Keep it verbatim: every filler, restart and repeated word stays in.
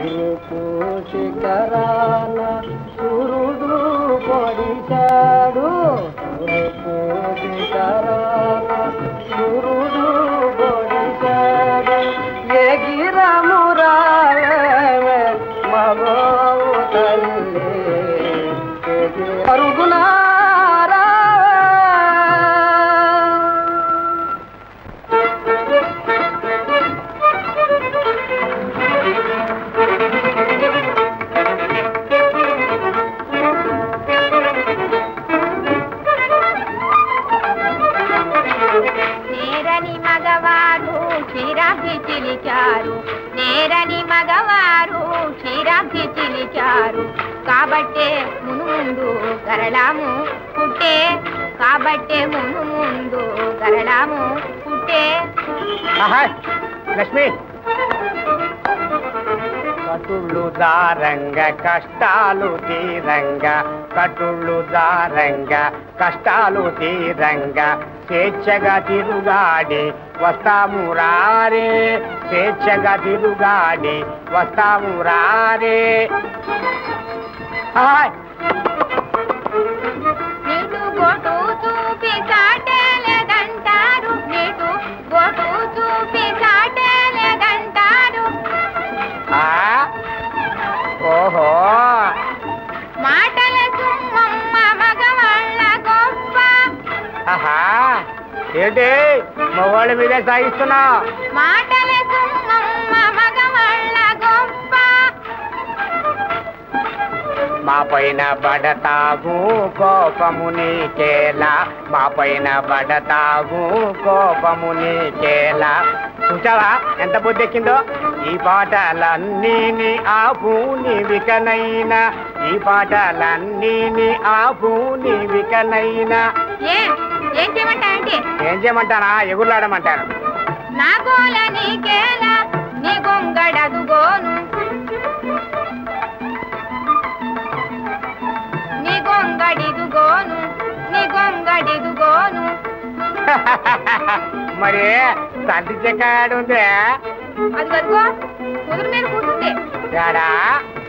తూర్పు శిఖరాన సూర్యుడు పొడిచాడు తూర్పు శిఖరాన సూర్యుడు పొడిచాడు ఎగిరమురావే మగో తల్లి పరుగునారా నేరని మగవారు క్షీరాబ్ది చిలిచారు నేరని మగవారు క్షీరాబ్ది చిలిచారు కాబట్టే మును ముందు గరళాము పుట్టే కాబట్టే మును ముందు గరళాము పుట్టే లక్ష్మి కటుళ్ళు దారంగ కష్టాలు తీరంగ కటుళ్ళు దారంగ కష్టాలు తీరంగ స్వేచ్ఛగా తిరుగాడి వస్తాము రారే స్వేచ్ఛగా తిరుగాడి వస్తాము రారే నీటు గోటు చూపి చాటేలేదంటారు నీటు గోటు చూపి చాటేలేదంటారు ఓహో మాటల సుమ్మమ్మ మగవాళ్ళ గొప్ప ఆహా ఏంటి మగవాళ్ళ మీదే సాగిస్తున్నా మాటల సుమ్మమ్మ మగవాళ్ళ గొప్ప మా పైన బడతావు కోపము నీకేలా మా పైన బడతావు కోపము నీకేలా చూసావా ఎంత బుద్ధి ఎక్కిందో ఈ పాటలన్నీ ఆపు నీవికనైనా ఈ పాటలన్నీ ఆపు నీవికనైనా ఏం చేయమంటా అంటే ఏం చేయమంటానా ఎగురులాడమంటాను నా గోల నీకేలా నీ గొంగడదుగోను నీ గొంగడిదుగోను నీ గొంగడిదుగోను మరి తండ్రి చెక్కాడు ఉందే అది కదుగో కుదురు మీద కూర్చుంది యాడా